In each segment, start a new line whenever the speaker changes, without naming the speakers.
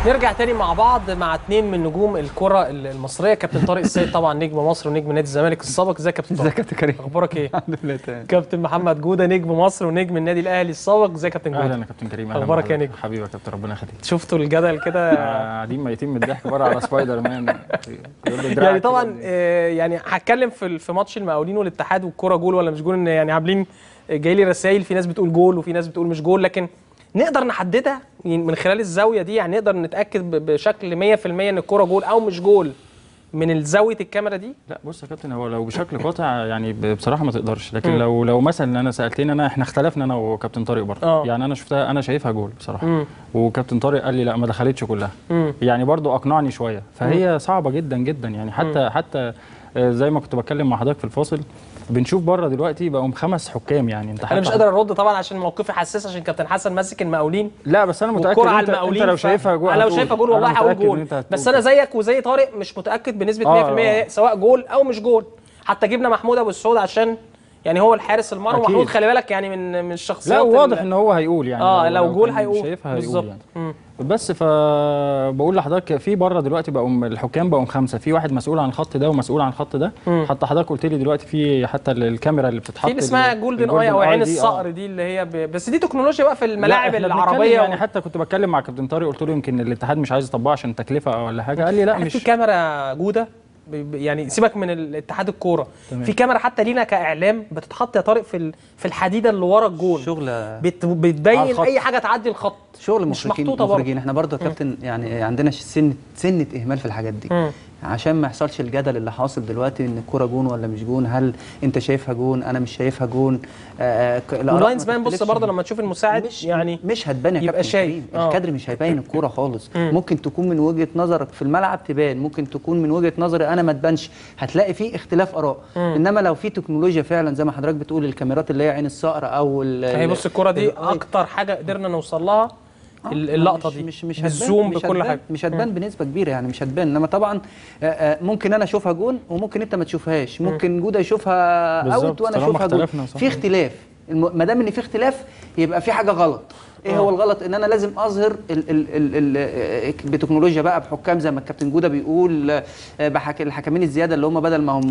نرجع تاني مع بعض مع اتنين من نجوم الكرة المصرية. كابتن طارق السيد طبعا نجم مصر ونجم نادي الزمالك السابق. ازيك يا كابتن طارق؟
ازيك يا كابتن كريم؟
اخبارك ايه؟
الحمد لله تمام.
كابتن محمد جودة نجم مصر ونجم النادي الاهلي السابق. ازيك يا كابتن جودة؟
اهلا يا كابتن كريم.
اخبارك يا نجم؟
حبيبي يا كابتن ربنا يخليك.
شفتوا الجدل كده؟
قاعدين ميتين من الضحك بره على سبايدر مان.
يعني طبعا يعني هتكلم في ماتش المقاولين والاتحاد والكرة جول ولا مش جول، ان يعني عاملين جاي لي رسائل، في ناس بتقول جول وفي ناس بتقول مش جول، لكن نقدر نحددها من خلال الزاويه دي، يعني نقدر نتاكد بشكل 100% ان الكوره جول او مش جول من زاويه الكاميرا دي؟
لا بص يا كابتن، هو لو بشكل قاطع يعني بصراحه ما تقدرش، لكن لو مثلا انا سالتني احنا اختلفنا انا وكابتن طارق برضه. يعني انا شفتها، انا شايفها جول بصراحه. وكابتن طارق قال لي لا ما دخلتش كلها. يعني برضه اقنعني شويه، فهي صعبه جدا جدا يعني. حتى زي ما كنت بتكلم مع حضرتك في الفاصل، بنشوف بره دلوقتي بقوا 5 حكام. يعني انت
انا مش قادر ارد طبعا عشان موقفي حساس، عشان كابتن حسن ماسك المقاولين.
لا بس انا متاكد
انت
لو شايفها جول،
انا لو شايفها جول والله هقول جول، بس انا زيك وزي طارق مش متاكد بنسبه 100% سواء جول او مش جول. حتى جبنا محمود ابو السعود عشان يعني هو الحارس المرمى. محمود خلي بالك يعني من الشخصيات.
لا واضح ان هو هيقول يعني
لو جول هيقول
شايفها هيقول يعني. بس فبقول لحضرتك في بره دلوقتي بقوا الحكام بقوا 5، في واحد مسؤول عن الخط ده ومسؤول عن الخط ده. حتى حضرتك قلت لي دلوقتي في حتى الكاميرا اللي بتتحط،
في اللي اسمها جولدن اي او عين الصقر دي اللي هي بس دي تكنولوجيا بقى في الملاعب العربيه.
يعني حتى كنت بتكلم مع كابتن طارق قلت له يمكن الاتحاد مش عايز يطبقها عشان تكلفه ولا حاجه. قال لي لا مش
في كاميرا جوده، يعني سيبك من الاتحاد الكوره، في كاميرا حتى لينا كاعلام بتتحط يا طارق في الحديده اللي ورا الجول،
شغل
بتبين اي حاجه تعدي الخط.
شغل مخرجين احنا برضه يا كابتن. يعني عندنا سنه اهمال في الحاجات دي. عشان ما يحصلش الجدل اللي حاصل دلوقتي ان الكوره جون ولا مش جون، هل انت شايفها جون انا مش شايفها جون.
اللاينز مان بص برضه لما تشوف المساعد يعني
مش هتبان يا كابتن شايف. الكادر مش هيبين الكوره خالص. ممكن تكون من وجهه نظرك في الملعب تبان، ممكن تكون من وجهه نظري انا ما تبانش، هتلاقي فيه اختلاف اراء. انما لو في تكنولوجيا فعلا زي ما حضرتك بتقول، الكاميرات اللي هي عين الصقر او
هي بص الكوره دي اكتر حاجه قدرنا نوصل لها. اللقطه دي
مش
الزوم بكل حاجه
مش هتبان بنسبه كبيره، يعني مش هتبان. انما طبعا ممكن انا اشوفها جون وممكن انت ما تشوفهاش، ممكن جوده يشوفها اوت وانا اشوفها جون. في اختلاف. ما دام ان في اختلاف يبقى في حاجه غلط. ايه هو الغلط؟ ان انا لازم اظهر بتكنولوجيا بقى، بحكام زي ما الكابتن جوده بيقول، الحكمين الزياده اللي هم بدل ما هم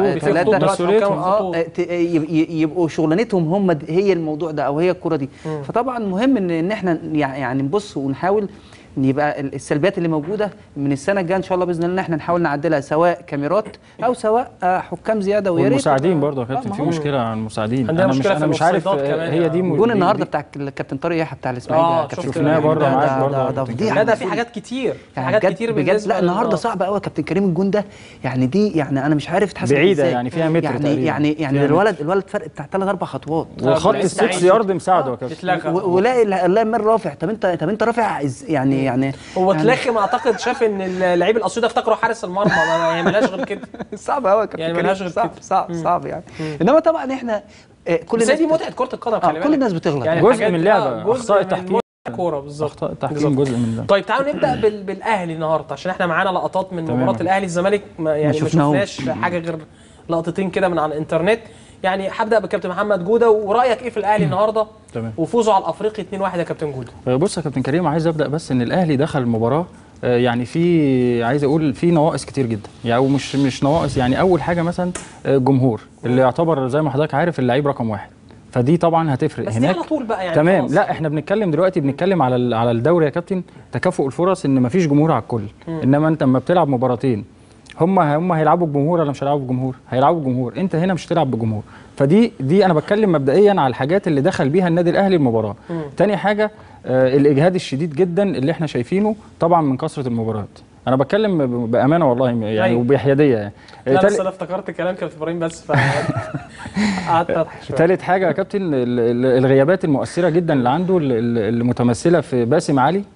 3 يبقوا شغلانتهم هم هي الموضوع ده او هي الكوره دي. فطبعا مهم ان احنا يعني نبص ونحاول يبقى السلبيات اللي موجوده من السنه الجايه ان شاء الله باذن الله ان احنا نحاول نعدلها، سواء كاميرات او سواء حكام زياده. ويا ريت
المساعدين برضه يا كابتن، في مشكله عن المساعدين.
انا
مش عارف هي دي
الجون النهارده بتاع الكابتن طارق يحيى بتاع الاسماعيلي ده
شفناه برضه معاك برضه.
ده فضيحه.
ده في حاجات كتير، في حاجات كتير
بجد. لا النهارده صعب قوي يا كابتن كريم الجون ده. يعني دي يعني انا مش عارف اتحسب
بعيده، يعني فيها متر تقريبا.
يعني الولد فرق بتاع 3-4 خطوات،
وخط ال6 يارد مساعده يا كابتن.
ولاقي اللاعب رافع. طب انت رافع يعني
هو تلاخم اعتقد شاف ان اللعيب الاسيوطي افتكره حارس المرمى. ما مالهاش غير كده.
صعب قوي يا كابتن،
يعني مالهاش غير كده.
صعب يعني. انما طبعا احنا
كل الناس دي متعه كره القدم، خلي بالك
كل الناس بتغلط.
يعني
جزء من اللعبه، اخطاء التحكيم
كوره بالظبط.
اخطاء التحكيم جزء من اللعبه.
طيب تعالوا نبدا بالاهلي النهارده، عشان احنا معانا لقطات من مباراه الاهلي الزمالك. يعني ما شفناش حاجه غير لقطتين كده من على الانترنت. يعني هبدا بكابتن محمد جوده، ورايك ايه في الاهلي النهارده وفوزه على الافريقي 2-1 يا كابتن جوده؟
بص يا كابتن كريم، عايز ابدا بس ان الاهلي دخل المباراه يعني في عايز اقول في نواقص كتير جدا، يعني مش نواقص. يعني اول حاجه مثلا الجمهور اللي يعتبر زي ما حضرتك عارف اللعيب رقم 1، فدي طبعا هتفرق
بس
هناك
على طول بقى يعني
تمام. لا احنا بنتكلم دلوقتي على الدوري يا كابتن، تكافؤ الفرص، ان مفيش جمهور على الكل. انما انت لما بتلعب مباراتين هم هيلعبوا بجمهور ولا مش هيلعبوا بجمهور؟ هيلعبوا بجمهور. انت هنا مش هتلعب بجمهور. فدي انا بتكلم مبدئيا على الحاجات اللي دخل بيها النادي الاهلي المباراه. تاني حاجه الاجهاد الشديد جدا اللي احنا شايفينه طبعا من كثره المباريات. انا بتكلم بامانه والله يعني وبحياديه يعني.
لا بس انا افتكرت كلام كابتن ابراهيم بس قعدت اضحك شويه.
ثالث حاجه يا كابتن الغيابات المؤثره جدا اللي عنده، المتمثله في باسم علي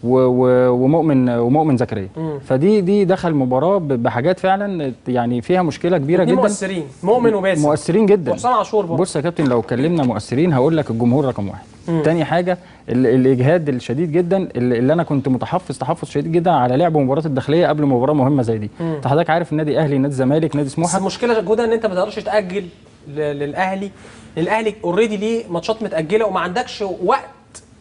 ومؤمن زكريا. فدي دخل مباراه بحاجات فعلا يعني فيها مشكله كبيره جدا.
مؤثرين، مؤمن وباسم
مؤثرين جدا،
وحسام عاشور برضه.
بص يا كابتن، لو اتكلمنا مؤثرين هقول لك الجمهور رقم 1. تاني حاجه الاجهاد الشديد جدا اللي انا كنت تحفظ شديد جدا على لعب مباراه الداخليه قبل مباراه مهمه زي دي. انت حضرتك عارف النادي الاهلي، نادي الزمالك، نادي سموحه.
بس المشكله جوده ان انت ما تقدرش تاجل للاهلي اوريدي ليه ماتشات متاجله، وما عندكش وقت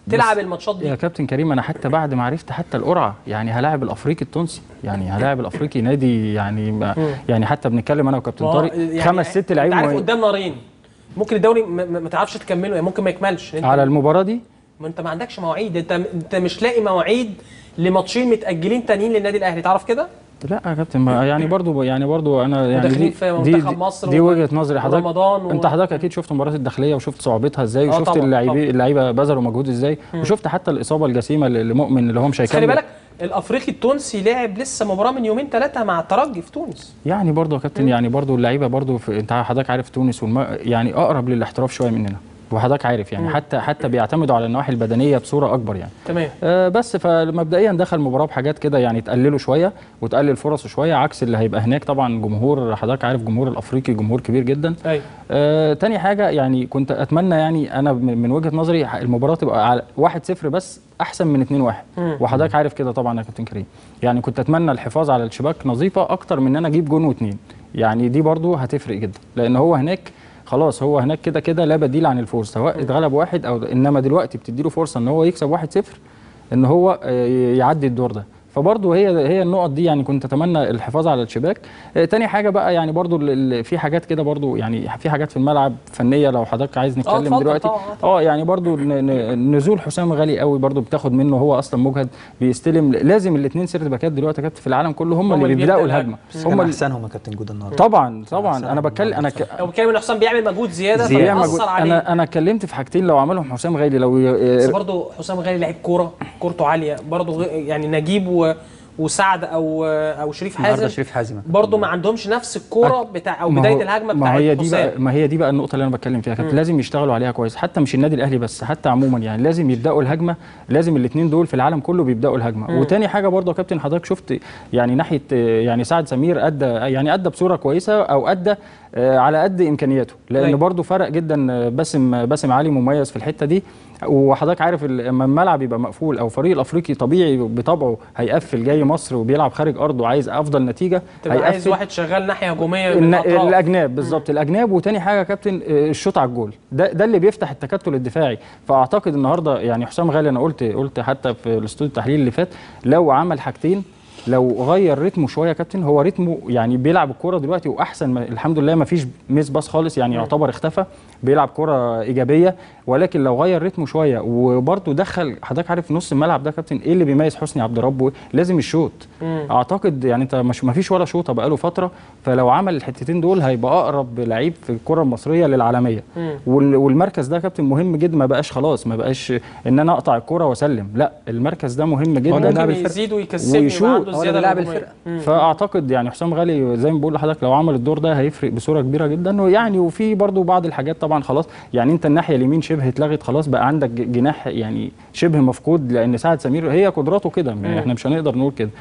تلعب الماتشات دي
يا كابتن كريم، انا حتى بعد ما عرفت حتى القرعه يعني هلاعب الافريقي التونسي، يعني هلاعب الافريقي نادي يعني يعني حتى بنتكلم انا وكابتن طارق
يعني
5 6 لعيبه.
انت عارف قدام نارين ممكن الدوري ما تعرفش تكمله، يعني ممكن ما يكملش
على المباراه دي.
ما انت ما عندكش مواعيد، انت مش لاقي مواعيد لماتشين متاجلين تانيين للنادي الاهلي، تعرف كده؟
لا يا كابتن، يعني برضو انا يعني
وداخلين في منتخب مصر
دي وجهه نظري حضرتك.
رمضان
انت حضرتك اكيد شفت مباراه الداخليه وشفت صعوبتها ازاي، وشفت اللعيبه بذلوا مجهود ازاي، وشفت حتى الاصابه الجسيمه لمؤمن اللي هو مش هيكمل.
خلي بالك الافريقي التونسي لعب لسه مباراه من يومين 3 مع الترجي في تونس.
يعني برضو يا كابتن يعني برضو اللعيبه برضو انت حضرتك عارف تونس يعني اقرب للاحتراف شويه مننا، وحضرتك عارف يعني حتى بيعتمدوا على النواحي البدنيه بصوره اكبر يعني.
تمام.
بس فمبدئيا دخل المباراه بحاجات كده يعني تقلله شويه وتقلل فرصه شويه، عكس اللي هيبقى هناك. طبعا جمهور حضرتك عارف جمهور الافريقي جمهور كبير جدا.
ايوه.
تاني حاجه يعني كنت اتمنى يعني انا من وجهه نظري المباراه تبقى على 1-0 بس احسن من 2-1، وحضرتك عارف كده طبعا يا كابتن كريم. يعني كنت اتمنى الحفاظ على الشباك نظيفه اكتر من ان انا اجيب جون و2، يعني دي برضو هتفرق جدا، لان هو هناك خلاص هو هناك كده كده لا بديل عن الفوز، سواء اتغلب 1 او انما دلوقتي بتديله فرصه ان هو يكسب 1-0 ان هو يعدي الدور ده. فبرضه هي النقط دي يعني كنت اتمنى الحفاظ على الشباك. تاني حاجه بقى يعني برضه في حاجات كده برضه يعني في حاجات في الملعب فنيه لو حضرتك عايز نتكلم دلوقتي. يعني برضه نزول حسام غالي قوي برضه بتاخد منه، هو اصلا مجهد بيستلم. لازم الاثنين سيرت باكات دلوقتي يا كابتن في العالم كله هم اللي بيبداوا الهجمه،
هم احسنهم يا كابتن جوده النهارده.
طبعا انا بتكلم
بتكلم ان حسام بيعمل مجهود زياده فبيأثر عليه.
انا اتكلمت في حاجتين لو عملهم حسام غالي
بس برضه حسام غالي لعيب كورته عاليه برضه، يعني نجيب وسعد او شريف حازم برضه ما عندهمش نفس الكوره بتاع او بدايه الهجمه بتاعت حسام.
ما هي دي بقى النقطه اللي انا بتكلم فيها كابتن، لازم يشتغلوا عليها كويس، حتى مش النادي الاهلي بس، حتى عموما يعني لازم يبداوا الهجمه، لازم الاثنين دول في العالم كله بيبداوا الهجمه. وتاني حاجه برضه يا كابتن حضرتك شفت يعني ناحيه يعني سعد سمير ادى بصوره كويسه او ادى على قد امكانياته، لان برضه فرق جدا. باسم علي مميز في الحته دي، وحضرتك عارف لما الملعب يبقى مقفول او فريق الافريقي طبيعي بطبعه هيقفل جاي مصر وبيلعب خارج ارضه وعايز افضل نتيجه،
هيقفل عايز واحد شغال ناحيه هجوميه
الاجناب بالظبط الاجناب. وتاني حاجه يا كابتن الشوط على الجول ده اللي بيفتح التكتل الدفاعي. فاعتقد النهارده يعني حسام غالي انا قلت حتى في الاستوديو التحليلي اللي فات لو عمل حاجتين، لو غير رتمه شويه يا كابتن، هو رتمه يعني بيلعب الكوره دلوقتي واحسن الحمد لله ما فيش ميس باص خالص، يعني يعتبر اختفى، بيلعب كوره ايجابيه. ولكن لو غير رتمه شويه وبرده دخل حضرتك عارف نص الملعب ده يا كابتن ايه اللي بيميز حسني عبد ربه؟ لازم الشوط. اعتقد يعني انت مش ما فيش ولا شوطه بقاله فتره، فلو عمل الحتتين دول هيبقى اقرب لعيب في الكره المصريه للعالميه. والمركز ده يا كابتن مهم جدا، ما بقاش خلاص ما بقاش ان انا اقطع الكوره واسلم، لا المركز ده مهم جدا،
ممكن يزيد ويكسبني وعنده زياده
لاعب الفرقه.
فاعتقد يعني حسام غالي زي ما بقول لحضرتك لو عمل الدور ده هيفرق بصوره كبيره جدا. ويعني وفي برضو بعض الحاجات طبعا خلاص، يعني انت الناحيه اليمين شبه اتلغت خلاص، بقى عندك جناح يعني شبه مفقود، لان سعد سمير هي قدراته كده، احنا مش هنقدر نقول كده.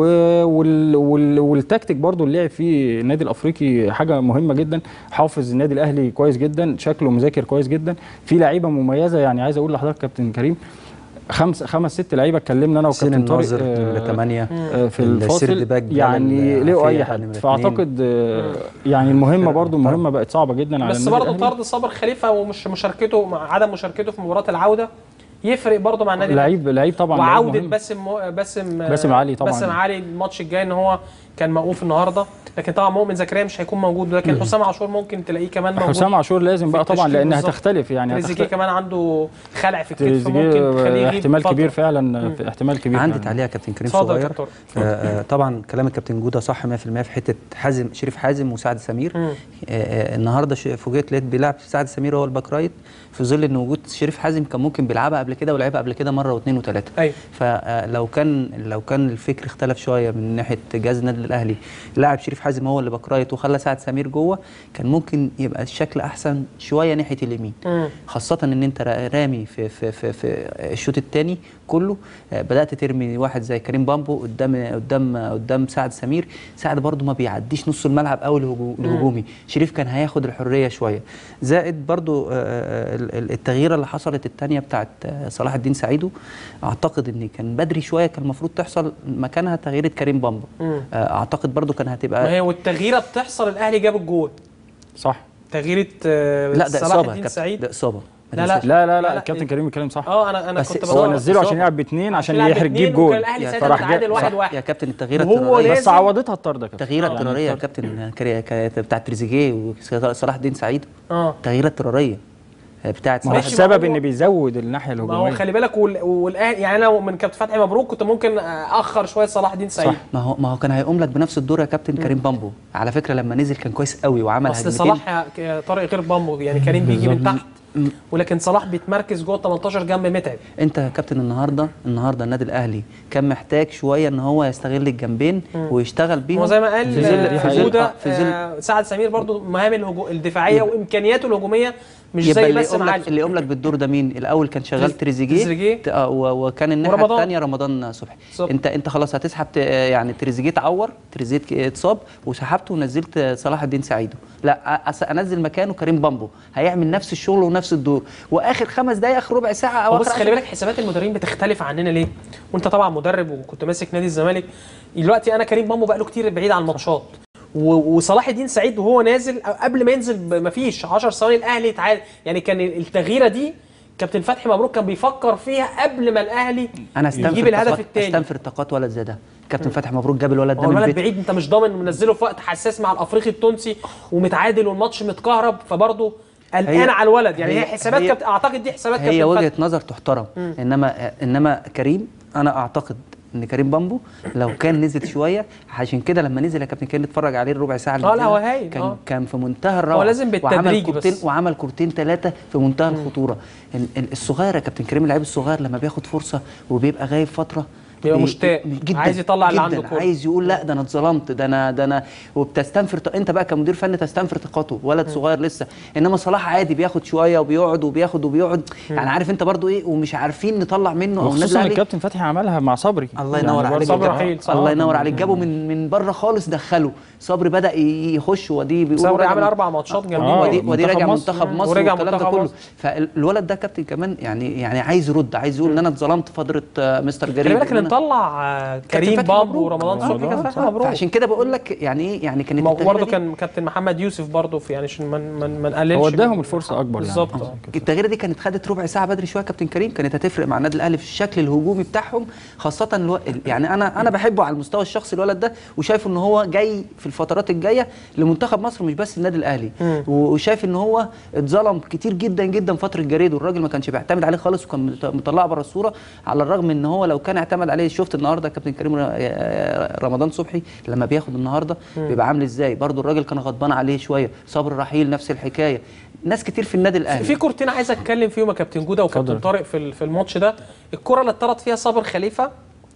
والتكتيك برضو اللي لعب فيه النادي الافريقي حاجه مهمه جدا، حافظ النادي الاهلي كويس جدا، شكله مذاكر كويس جدا، في لعيبه مميزه. يعني عايز اقول لحضرتك كابتن كريم 5-6 لعيبه اتكلمنا انا وكابتن طارق
8
في الفاصل يعني ليه اي حد. فاعتقد يعني المهمه برضو مهمه بقت صعبه جدا على
بس برضو طرد صابر خليفه ومش مشاركته مع عدم مشاركته في مباراه العوده يفرق برضه مع النادي.
لعيب طبعا،
وعوده باسم علي طبعا، باسم علي الماتش الجاي ان هو كان موقوف النهارده، لكن طبعا مؤمن زكريا مش هيكون موجود، لكن حسام عاشور ممكن تلاقيه كمان موجود.
حسام عاشور لازم بقى طبعا لان هتختلف يعني
تريزيجيه كمان عنده خلع في الكتف ممكن تخليه يغيب
احتمال كبير فعلا، احتمال كبير.
عندي تعليق يا كابتن كريم صغير. طبعا كلام الكابتن جوده صح 100% في حته شريف حازم وسعد سمير. النهارده فوجئت لقيت بيلعب سعد سمير هو الباك رايت، في ظل ان وجود شريف حازم كان ممكن بيلعبها قبل كده ولعبها قبل كده مره واثنين وثلاثه.
أيوة.
فلو كان الفكر اختلف شويه من ناحيه جهاز النادي الاهلي، لاعب شريف حازم هو اللي باك رايت وخلى سعد سمير جوه، كان ممكن يبقى الشكل احسن شويه ناحيه اليمين. خاصه ان انت رامي في الشوط الثاني كله بدات ترمي واحد زي كريم بامبو قدام سعد سمير. سعد برده ما بيعديش نص الملعب قوي الهجومي، شريف كان هياخد الحريه شويه. زائد برده التغييره اللي حصلت الثانيه بتاعت صلاح الدين سعيدو، اعتقد ان كان بدري شويه، كان المفروض تحصل مكانها تغييره كريم بامبو. اعتقد برده كان هتبقى،
ما هي والتغييره بتحصل الاهلي جاب الجول
صح.
تغييره
لا ده
صلاح الدين سعيد،
ده اصابه
لا الكابتن كريم بيتكلم صح.
انا كنت
هو نزله عشان يلعب ب2 عشان يحرج يجيب جول.
الاهلي ساعتها تعادل 1-1
يا كابتن التغيير التكراريه
بس عوضتها الطرد.
التغيير التكراريه يا كابتن بتاع تريزيجيه وصلاح الدين سعيد. التغيير التكراريه بتاعت
ما هو السبب ان بيزود الناحيه الهجوميه.
ما هو خلي بالك والاهلي يعني انا من كابتن فتحي مبروك كنت ممكن اخر شويه صلاح الدين سعيد.
ما هو كان هيقوم لك بنفس الدور يا كابتن كريم بامبو على فكره لما نزل كان كويس قوي وعمل
هجمتين. بس صلاح طارق غير بامبو يعني كريم بيجي من تحت ولكن صلاح بيتمركز جوه 18 جنب متعب.
انت يا كابتن النهارده النادي الاهلي كان محتاج شويه ان هو يستغل الجنبين ويشتغل بيهم.
هو زي ما قال فودة سعد سمير برضو مهام الدفاعيه وامكانياته الهجوميه مش زي باسم علي.
اللي يقوم لك بالدور ده مين؟ الاول كان شغال تريزيجيه وكان الناحيه الثانيه رمضان صبحي. انت خلاص هتسحب يعني تريزيجيه اتعور، تريزيجيه اتصاب وسحبته ونزلت صلاح الدين سعيد. لا انزل مكانه كريم بامبو هيعمل نفس الشغل ونفس الدور واخر 5 دقائق اخر ربع ساعه او
بص خلي بالك حسابات المدربين بتختلف عننا ليه؟ وانت طبعا مدرب وكنت ماسك نادي الزمالك. دلوقتي انا كريم بامبو بقاله كتير بعيد عن الماتشات وصلاح الدين سعيد وهو نازل قبل ما ينزل مفيش 10 ثواني الاهلي يتعادل. يعني كان التغييره دي كابتن فتحي مبروك كان بيفكر فيها قبل ما الاهلي يجيب الهدف الثاني.
استنفر طاقات ولد زي ده كابتن فتحي مبروك جاب الولد ده
من الولد بعيد انت مش ضامن منزله في وقت حساس مع الافريقي التونسي ومتعادل والماتش متكهرب فبرضه قلقان على الولد. يعني هي حسابات كابتن اعتقد دي حسابات كابتن
هي وجهه نظر تحترم. انما كريم انا اعتقد ان كريم بامبو لو كان نزل شويه عشان كده لما نزل يا كابتن كان نتفرج عليه الربع ساعه اللي
لا هو هايل
كان في منتهى الروعه.
هو لازم بالتدريج بس
وعمل كورتين 3 في منتهى الخطوره. الصغير يا كابتن كريم اللعيب الصغير لما بياخد فرصه وبيبقى غايب فتره
بيبقى مشتاق عايز يطلع اللي عنده كوره
عايز يقول لا ده انا اتظلمت ده انا وبتستنفر انت بقى كمدير فني تستنفر طاقته ولد صغير لسه. انما صلاح عادي بياخد شويه وبيقعد وبيقعد يعني عارف انت برضو ايه ومش عارفين نطلع منه او
خصوصا الكابتن فتحي عملها مع صبري.
الله ينور عليك
صبري
الله ينور عليك جابه من بره خالص دخله صبري بدا يخش ودي بيقول
صبري عامل 4 ماتشات جامدين
ودي راجع منتخب مصر والكلام ده كله. فالولد ده كابتن كمان يعني عايز يرد عايز يقول ان انا اتظلمت فتره مستر جرير.
خلي بالك اللي مطلع كريم بامبو ورمضان صبحي كان فتحي مبروك.
عشان كده بقول لك يعني ايه يعني كانت
برضه كان كابتن محمد يوسف برضه في يعني عشان ما نقللش
هو اداهم الفرصه اكبر
بالظبط.
التغييره دي كانت خدت ربع ساعه بدري شويه كابتن كريم كانت هتفرق مع النادي الاهلي في الشكل الهجومي بتاعهم خاصه يعني انا بحبه على المستوى الشخصي الولد ده وشايفه ان هو جاي في الفترات الجايه لمنتخب مصر مش بس النادي الاهلي. وشايف ان هو اتظلم كتير جدا جدا فتره جريد والراجل ما كانش بيعتمد عليه خالص وكان مطلعه بره الصوره على الرغم ان هو لو كان اعتمد عليه. شفت النهارده كابتن كريم رمضان صبحي لما بياخد النهارده بيبقى عامل ازاي. برضو الراجل كان غضبان عليه شويه. صبر رحيل نفس الحكايه. ناس كتير في النادي الاهلي.
في كورتين عايز اتكلم فيهم يا كابتن جوده وكابتن طارق في الماتش ده. الكره اللي اتطرد فيها صابر خليفه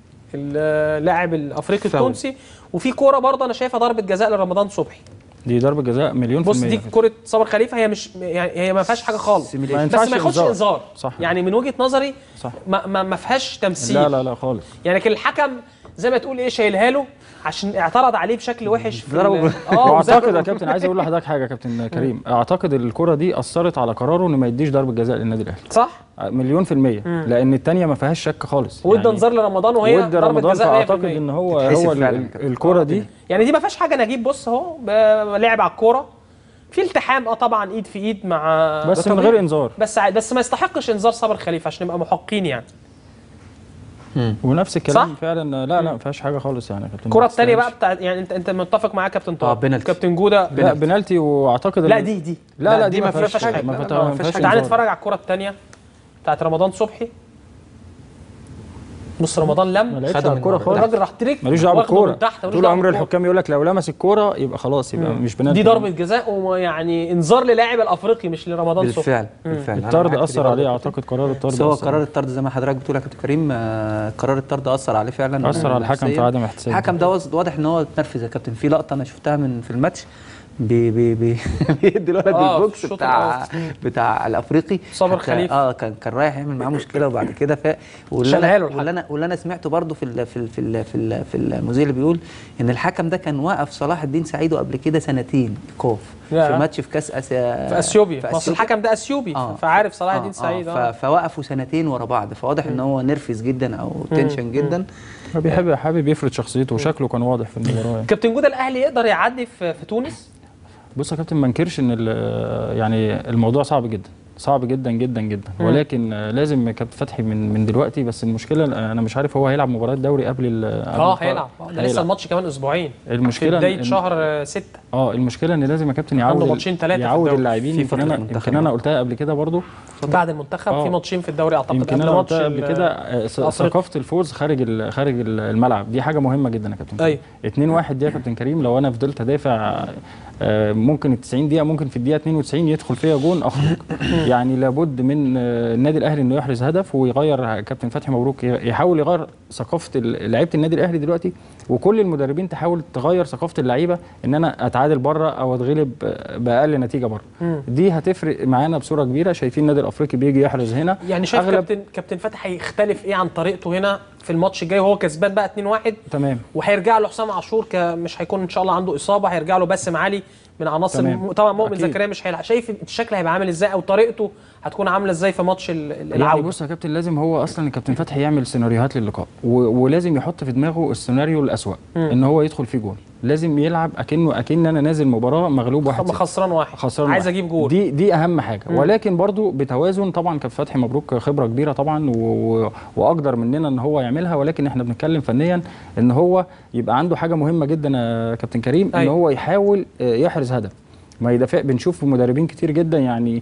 اللاعب الافريقي التونسي وفي كوره برضه انا شايفها ضربه جزاء لرمضان صبحي.
دي ضربه جزاء مليون في
المية.
بص
دي كره صابر خليفه هي مش يعني هي ما فيهاش حاجه خالص بس ما ياخدش انذار. يعني من وجهه نظري صح. ما فيهاش تمثيل.
لا خالص.
يعني كان الحكم زي ما تقول ايه شايلها له عشان اعترض عليه بشكل وحش في
واعتقد يا كابتن عايز اقول لحضرتك حاجه يا كابتن كريم. اعتقد الكره دي اثرت على قراره انه ما يديش ضربه جزاء للنادي الاهلي.
صح
مليون في المية. لان الثانيه ما فيهاش شك خالص.
وادى انذار لرمضان وهي
ضربه جزاء. اعتقد ان هو الكره دي
يعني دي ما فيهاش حاجه. نجيب بص اهو لعب على الكوره في التحام طبعا ايد في ايد مع
بس من غير انذار.
بس ما يستحقش انذار صابر خليفه عشان نبقى محقين يعني.
ونفس الكلام صح؟ فعلا لا ما فيهاش حاجه خالص يعني.
الكره الثانيه بقى بتاعت يعني انت متفق معايا كابتن طارق كابتن جوده
لا بنالتي واعتقد
لا دي
لا دي
ما فيهاش حاجه. تعال نتفرج على الكره الثانيه بتاعت رمضان صبحي. نص رمضان
خد الكوره خالص.
الراجل راح تريك
ملوش دعوه بالكوره. طول عمر الحكام يقول لك لو لمس الكوره يبقى خلاص يبقى مش بنالتي.
دي ضربه جزاء ويعني انذار للاعب الافريقي مش لرمضان صبحي.
بالفعل
الطرد اثر عليه. اعتقد قرار الطرد
هو قرار الطرد زي ما حضرتك بتقول يا كابتن كريم. قرار الطرد اثر عليه فعلا.
اثر على الحكم في عدم احتساب.
الحكم ده واضح ان هو اتنرفز يا كابتن. في لقطه انا شفتها في الماتش بيدي الولد البوكس بتاع الافريقي
صابر خليفه.
كان رايح يعمل معاه مشكله وبعد كده واللي انا سمعته برضو في المذيع اللي بيقول ان الحكم ده كان وقف صلاح الدين سعيد قبل كده سنتين ايقاف في ماتش في كاس اسيا
في اثيوبيا. اصل الحكم ده اثيوبي فعارف صلاح الدين سعيد.
فوقفوا سنتين ورا بعض. فواضح ان هو نرفز جدا او تنشن جدا.
حابب يفرض شخصيته وشكله كان واضح في المباراه.
كابتن جوده الاهلي يقدر يعدي في تونس؟
بص يا كابتن ما انكرش ان يعني الموضوع صعب جدا. صعب جدا جدا جدا. ولكن لازم كابتن فتحي من دلوقتي. بس المشكله انا مش عارف هو هيلعب مباراه دوري قبل
هيلعب. ده لسه الماتش كمان اسبوعين،
المشكله
في بدايه شهر 6.
المشكله ان لازم يا كابتن
عنده ماتشين 3
يعود اللاعبين. يمكن انا قلتها قبل كده برضو
بعد المنتخب في ماتشين في الدوري اعتقد.
يمكن انا قلتها قبل كده ثقافه الفوز خارج الملعب دي حاجه مهمه جدا يا كابتن.
ايوه
2-1 دي يا كابتن كريم، لو انا فضلت ادافع ممكن ال 90 دقيقه، ممكن في الدقيقه 92 يدخل فيها جون اخرج. يعني لابد من النادي الاهلي انه يحرز هدف ويغير. كابتن فتحي مبروك يحاول يغير ثقافه لعيبه النادي الاهلي دلوقتي، وكل المدربين تحاول تغير ثقافه اللعيبه ان انا اتعادل بره او اتغلب باقل نتيجه بره. دي هتفرق معانا بصوره كبيره. شايفين النادي الافريقي بيجي يحرز هنا.
يعني شايف كابتن فتحي هيختلف ايه عن طريقته هنا في الماتش الجاي وهو كسبان بقى 2-1؟
تمام.
وهيرجع له حسام عاشور مش هيكون ان شاء الله عنده اصابه، هيرجع له باسم علي من عناصر. طبعا مؤمن زكريا مش هيلعب. شايف الشكل هيبقى عامل ازاي او طريقته هتكون عامله ازاي في ماتش العوده؟
يعني بص يا كابتن، لازم هو اصلا الكابتن فتحي يعمل سيناريوهات للقاء، ولازم يحط في دماغه السيناريو الاسوأ ان هو يدخل فيه جول. لازم يلعب اكن انا نازل مباراه مغلوب 1-0
خسران عايز اجيب جول.
دي اهم حاجه. ولكن برضو بتوازن. طبعا كابتن فتحي مبروك خبره كبيره طبعا واقدر مننا ان هو يعملها، ولكن احنا بنتكلم فنيا ان هو يبقى عنده حاجه مهمه جدا يا كابتن كريم، ان هو يحاول يحرز هدف ما يدافع. بنشوف مدربين كتير جدا يعني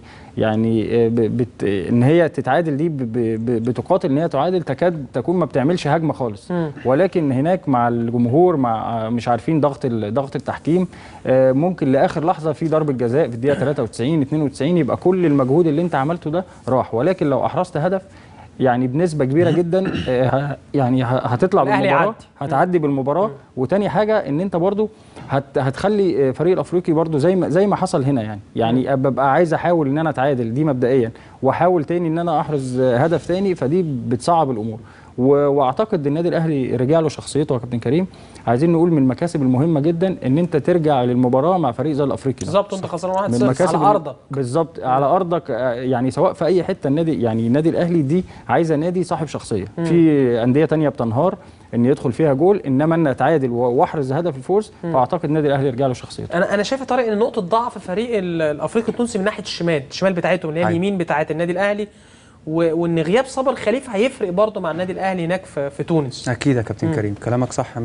ان هي تتعادل دي بتقاتل ان هي تعادل، تكاد تكون ما بتعملش هجمه خالص. ولكن هناك مع الجمهور، مع مش عارفين ضغط التحكيم، ممكن لاخر لحظه في ضربه جزاء في الدقيقه 93 92 يبقى كل المجهود اللي انت عملته ده راح. ولكن لو احرزت هدف يعني بنسبه كبيره جدا يعني هتطلع بالمباراه، هتعدي بالمباراه. وتاني حاجه ان انت برضو هتخلي فريق الافريقي برضو زي ما حصل هنا. يعني ببقى عايز احاول ان انا اتعادل دي مبدئيا، واحاول تاني ان انا احرز هدف تاني، فدي بتصعب الامور. واعتقد النادي الاهلي رجع له شخصيته يا كابتن كريم. عايزين نقول من المكاسب المهمه جدا ان انت ترجع للمباراه مع فريق زي الافريقي
بالظبط. انت خسران 1-0 على ارضك.
بالظبط على ارضك. يعني سواء في اي حته النادي الاهلي دي عايزه نادي صاحب شخصيه. في انديه تانية بتنهار ان يدخل فيها جول، انما ان اتعادل واحرز هدف الفوز. فاعتقد النادي الاهلي يرجع له شخصيته.
انا شايف يا طارق ان نقطه ضعف فريق الافريقي التونسي من ناحيه الشمال بتاعتهم اللي هي اليمين بتاعت النادي الاهلي، وان غياب صابر خليفه هيفرق برضه مع النادي الاهلي هناك في تونس.
اكيد يا كابتن كريم كلامك صح 100%.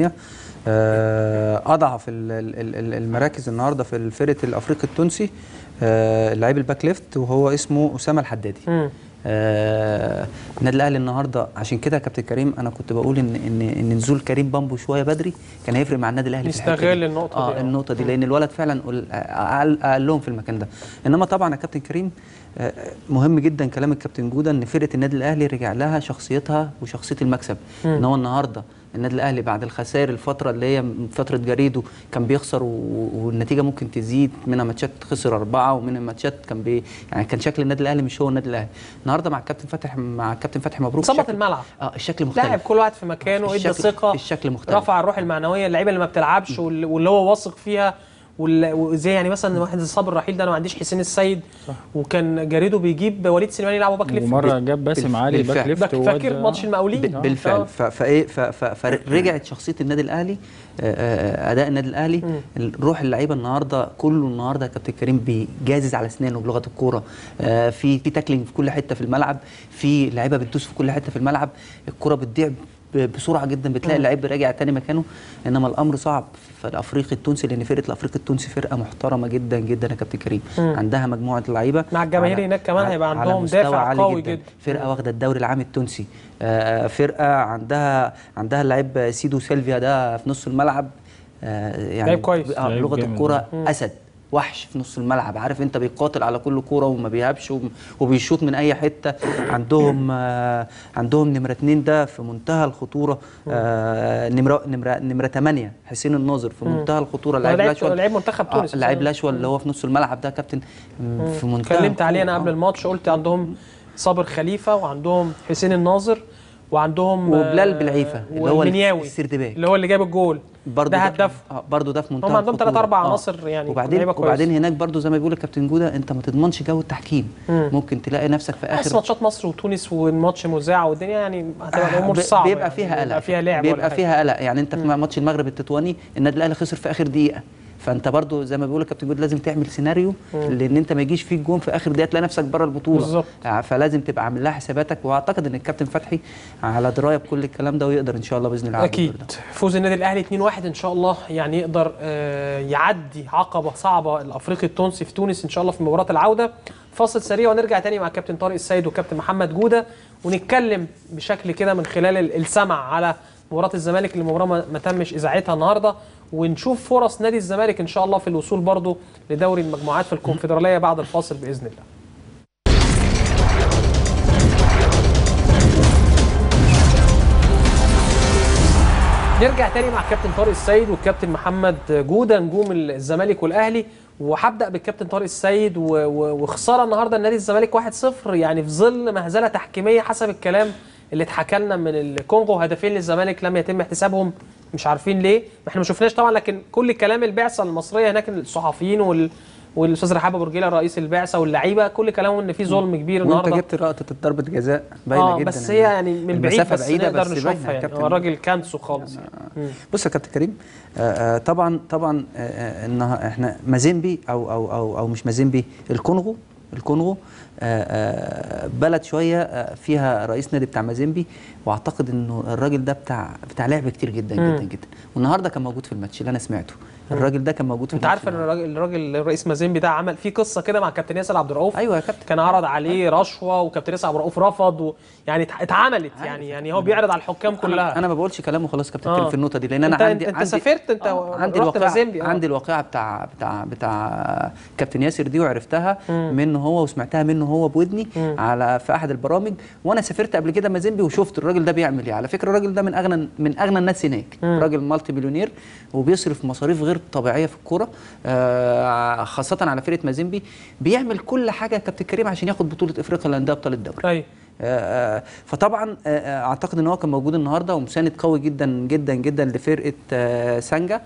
اضعف المراكز النهارده في فرقه الافريقي التونسي اللاعب الباك ليفت وهو اسمه اسامه الحدادي. النادي الاهلي النهارده عشان كده يا كابتن كريم انا كنت بقول ان نزول كريم بامبو شويه بدري كان هيفرق مع النادي الاهلي.
يستغل النقطه دي.
النقطه دي لان الولد فعلا اقلهم في المكان ده. انما طبعا يا كابتن كريم مهم جدا كلام الكابتن جوده ان فرقه النادي الاهلي رجع لها شخصيتها وشخصيه المكسب. ان هو النهارده النادي الاهلي بعد الخسائر الفتره اللي هي فتره جريده كان بيخسر والنتيجه ممكن تزيد، منها ماتشات خسر 4 ومنها ماتشات يعني كان شكل النادي الاهلي مش هو النادي الاهلي. النهارده مع الكابتن فتحي مبروك
ظبط الملعب.
الشكل مختلف.
لاعب كل واحد في مكانه، ادى ثقه،
الشكل مختلف،
رفع الروح المعنويه. اللعيبه اللي ما بتلعبش واللي هو واثق فيها وزي يعني مثلا واحد زي صابر رحيل ده انا ما عنديش حسين السيد صح. وكان جريده بيجيب وليد سليمان يلعبوا باك ليفت،
ومره جاب باسم علي باك ليفت.
فاكر ماتش المقاولين
بالفعل. فرجعت شخصيه النادي الاهلي، اداء النادي الاهلي، روح اللعيبه النهارده كله. النهارده يا كابتن كريم بيجازز على اسنانه بلغه الكوره. في تاكلينج في كل حته في الملعب، في لعيبه بتدوس في كل حته في الملعب، الكوره بتضيع بسرعه جدا، بتلاقي اللعيب راجع تاني مكانه. انما الامر صعب في الافريقي التونسي لان فرقه الافريقي التونسي فرقه محترمه جدا جدا يا كابتن كريم. عندها مجموعه لعيبه
مع الجماهير هناك كمان هيبقى عندهم دافع قوي جدا.
فرقه واخده الدوري العام التونسي، فرقه عندها اللعيب سيدو سيلفيا ده في نص الملعب، يعني
كويس
لغه الكوره اسد وحش في نص الملعب. عارف انت بيقاتل على كل كوره وما بيهابش وبيشوط من اي حته. عندهم نمره 2 ده في منتهى الخطوره، نمره 8 حسين الناظر في منتهى الخطوره.
لعيب منتخب تونس،
لعيب لاشوال اللي هو في نص الملعب ده كابتن في منتهى.
اتكلمت عليه انا قبل الماتش، قلت عندهم صابر خليفه وعندهم حسين الناظر وعندهم
وبلال بالعيفه اللي هو السردباك
اللي هو اللي جاب الجول ده هدف.
برضه ده في منتهى
هم عندهم 3-4 عناصر يعني.
وبعدين هناك برضه زي ما بيقول الكابتن جوده انت ما تضمنش جو التحكيم. ممكن تلاقي نفسك في اخر
ماتشات مصر وتونس والماتش مذاع والدنيا يعني هتبقى الامور صعبه،
بيبقى فيها قلق،
فيها لعب،
بيبقى فيها قلق. يعني انت في ماتش المغرب التطواني النادي الاهلي خسر في اخر دقيقه فانت برضو زي ما بيقول كابتن جود لازم تعمل سيناريو لان انت ما يجيش فيك جون في اخر دقيقه تلاقي نفسك بره البطوله
بالظبط.
فلازم تبقى عامل لها حساباتك، واعتقد ان الكابتن فتحي على درايه بكل الكلام ده ويقدر ان شاء الله باذن الله
اكيد فوز النادي الاهلي 2-1 ان شاء الله، يعني يقدر يعدي عقبه صعبه الافريقي التونسي في تونس ان شاء الله في مباراه العوده. فاصل سريع ونرجع تاني مع كابتن طارق السيد وكابتن محمد جوده ونتكلم بشكل كده من خلال السمع على مباراه الزمالك اللي المباراه ما تمش اذاعتها النهارده، ونشوف فرص نادي الزمالك ان شاء الله في الوصول برضه لدوري المجموعات في الكونفدراليه بعد الفاصل باذن الله. نرجع تاني مع الكابتن طارق السيد والكابتن محمد جوده نجوم الزمالك والاهلي، وهبدا بالكابتن طارق السيد. وخساره النهارده النادي الزمالك 1-0 يعني في ظل مهزله تحكيميه حسب الكلام اللي اتحكى لنا من الكونغو، هدفين للزمالك لم يتم احتسابهم مش عارفين ليه، احنا ما شفناش طبعا، لكن كل كلام البعثه المصريه هناك الصحفيين والاستاذ رحاب ابو رجيله رئيس البعثه واللعيبه كل كلامهم ان في ظلم كبير النهارده.
وانت جبت لقطه ضربه جزاء باينه جدا
بس هي يعني من بعيد بس
بعيدة
نقدر
بس
نشوفها يعني الراجل كانسو خالص يعني.
بص يا كابتن كريم، طبعا ان احنا مازيمبي او مش مازيمبي، الكونغو بلد شويه فيها رئيس نادي بتاع مازيمبي، واعتقد انه الراجل ده بتاع لعب كتير جدا جدا جدا، والنهارده كان موجود في الماتش اللي انا سمعته. الراجل ده كان موجود في
انت عارف ان الراجل رئيس مازيمبي ده عمل فيه قصه كده مع كابتن ياسر عبد الرؤوف.
ايوه يا كابتن،
كان عرض عليه رشوه وكابتن ياسر عبد الرؤوف رفض يعني اتعملت يعني هو بيعرض على الحكام كلها.
انا ما بقولش كلام وخلاص كابتن كريم في النقطه دي، لان انا
انت سافرت انت رحت مازيمبي.
عندي الواقعه بتاع كابتن ياسر دي وعرفتها منه هو وسمعتها منه هو بودني في احد البرامج، وانا سافرت قبل كده مازيمبي وشفت الراجل ده بيعمل ايه. على فكره الراجل ده من اغنى الناس هناك، راجل مالتي مليونير وبيصرف مصاريف غير طبيعيه في الكوره، خاصه على فرقه مازيمبي. بيعمل كل حاجه يا كابتن كريم عشان ياخد بطوله افريقيا للانديه ابطال الدوري.
ايوه
فطبعا اعتقد ان هو كان موجود النهارده ومساند قوي جدا جدا جدا لفرقه سانجا،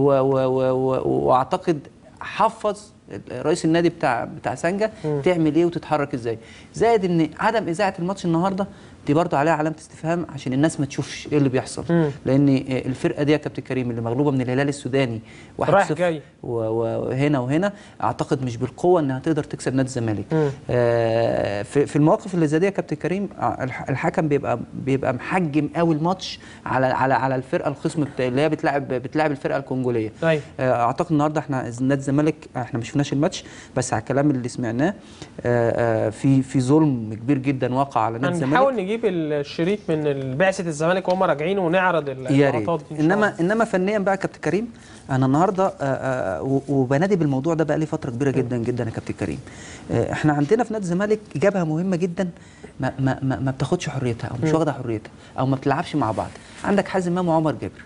واعتقد حفظ رئيس النادي بتاع سانجا تعمل ايه وتتحرك ازاي، زائد ان عدم اذاعه الماتش النهارده دي برضو عليها علامه استفهام عشان الناس ما تشوفش ايه اللي بيحصل. لان الفرقه دي يا كابتن كريم اللي مغلوبه من الهلال السوداني 1-0 وهنا اعتقد مش بالقوه انها تقدر تكسب نادي الزمالك. في المواقف اللي زي دي يا كابتن كريم الحكم بيبقى محجم قوي الماتش على الفرقه الخصم اللي هي بتلاعب الفرقه الكونجوليه. اعتقد النهارده احنا نادي الزمالك احنا ما شفناش الماتش، بس على الكلام اللي سمعناه في ظلم كبير جدا وقع على نادي الزمالك.
هنحاول نجيب الشريط من بعثه الزمالك وهم راجعين ونعرض اللقطات دي.
انما فنيا بقى يا كابتن كريم انا النهارده وبنادي بالموضوع ده بقى لي فتره كبيره جدا جدا يا كابتن كريم. احنا عندنا في نادي الزمالك جبهه مهمه جدا ما بتاخدش حريتها او مش واخده حريتها او ما بتلعبش مع بعض. عندك حازم امام وعمر جابر،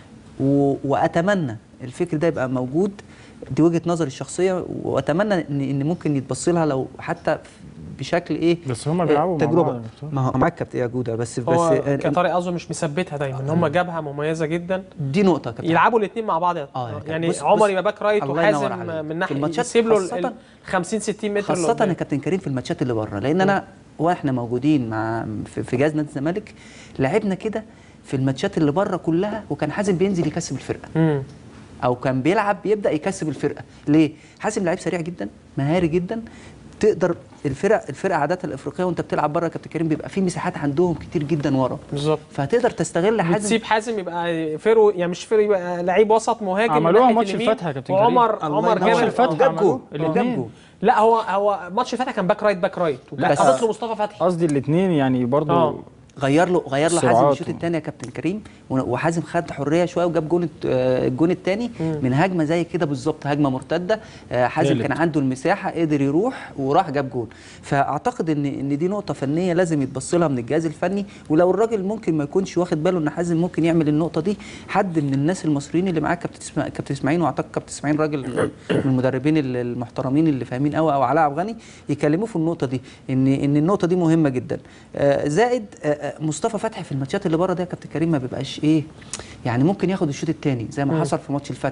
واتمنى الفكر ده يبقى موجود، دي وجهه نظري الشخصيه، واتمنى ان ممكن يتبص لها لو حتى بشكل ايه
بس هم بيلعبوا
تجربه. ما هو معاك كابتن يا جوده بس
طارق اظن مش مثبتها دايما ان هم جبهه مميزه جدا.
دي نقطه كابتن
يلعبوا الاثنين مع بعض يعني عمر يبقى باك رايت وحازم من ناحيه يسيب له 50 60 متر
خاصه يا كابتن كريم في الماتشات اللي بره، لان انا واحنا موجودين في جهاز نادي الزمالك لعبنا كده في الماتشات اللي بره كلها، وكان حازم بينزل يكسب الفرقه او كان يبدا يكسب الفرقه. ليه؟ حازم لعيب سريع جدا مهاري جدا، تقدر الفرقه عاده الافريقيه وانت بتلعب بره يا كابتن كريم بيبقى في مساحات عندهم كتير جدا ورا
بالظبط،
فهتقدر تستغل حازم،
تسيب حازم يبقى فيرو يعني مش فيرو، يبقى لعيب وسط مهاجم.
عملوها ماتش الفتح يا كابتن كريم،
عمر
ماتش الفتح
جاب جول.
لا هو ماتش الفتح كان باك رايت
بس
قصدت له مصطفى فتحي،
قصدي الاثنين يعني برضه
غير له حازم الشوط الثاني يا كابتن كريم، وحازم خد حريه شويه وجاب الجون الثاني من هجمه زي كده بالظبط، هجمه مرتده. حازم كان عنده المساحه قدر يروح وراح جاب جون. فاعتقد ان دي نقطه فنيه لازم يتبص لها من الجهاز الفني، ولو الراجل ممكن ما يكونش واخد باله ان حازم ممكن يعمل النقطه دي، حد من الناس المصريين اللي معاه كابتن اسماعيل، واعتقد كابتن اسماعيل راجل من المدربين المحترمين اللي فاهمين قوي، او علاء عبد الغني، يكلموه في النقطه دي ان النقطه دي مهمه جدا. زائد مصطفى فتحي في الماتشات اللي بره ده يا كابتن كريم ما بيبقاش ايه يعني، ممكن ياخد الشوط الثاني زي ما حصل في ماتش الفتح.